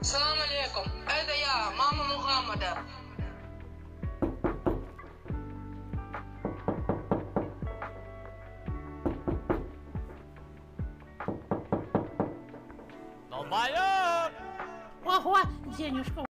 Салам алейкум. Это я, мама Мухаммада. Долбоёб! Ого, денежка